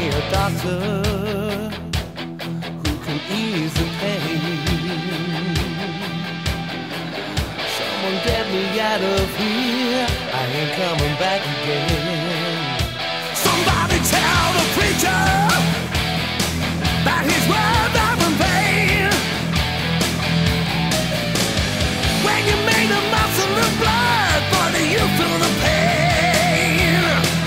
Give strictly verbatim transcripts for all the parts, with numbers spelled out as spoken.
me a doctor who can ease the pain. Someone get me out of here, I ain't coming back again. Somebody tell the preacher that his words are in vain. When you made a muscle of blood, boy, do you feel the pain?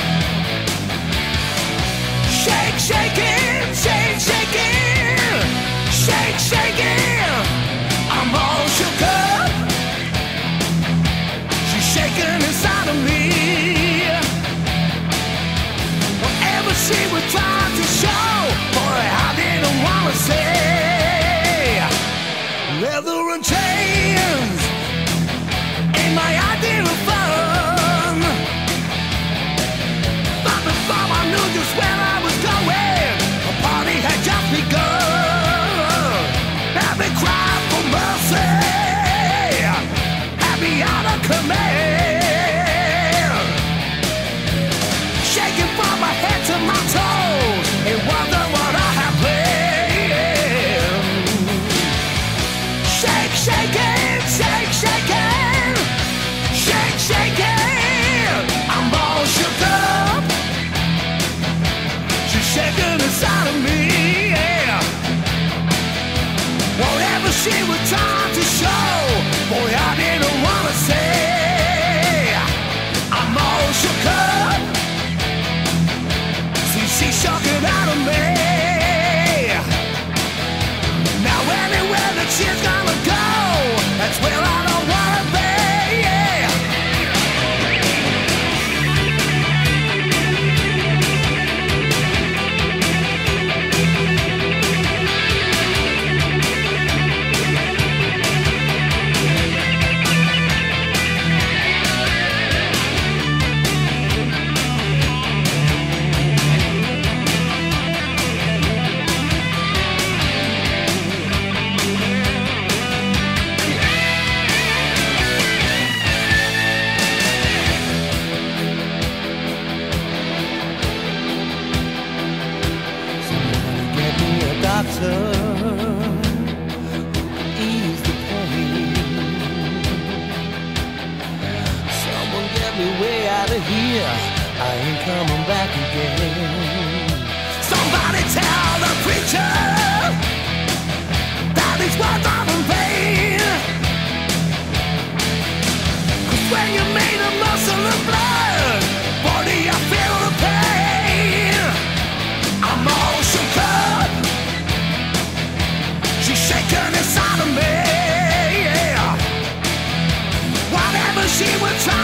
Shake, shake it, shake, shake it, shake, shake it. I'm all shook up. She's shaking inside of me. Whatever she was trying to show, boy, I didn't wanna say. Leather and chains ain't my idea of fun. But before I knew just where I was going, the party had just begun. Had me cry for mercy, had me out of command. Shaking from my head to my toes, it wasn't what I had planned. Shake, shake it, shake, shake it, shake, shake it. I'm all shook up. She's shaking inside of me, yeah. Whatever she was trying to show, boy, I didn't wanna say. I'm all shook up. See, she shook it out of me. Now anywhere that she's gonna go, that's where I don't wanna be, yeah. Doctor, ease the pain. Someone get me way out of here, I ain't coming back again. Somebody tell the preacher that his words are in vain. 'Cause when you made a muscle of blood, boy, do you feel the pain? I'm all shook up. She's shaking inside of me, yeah. Whatever she would try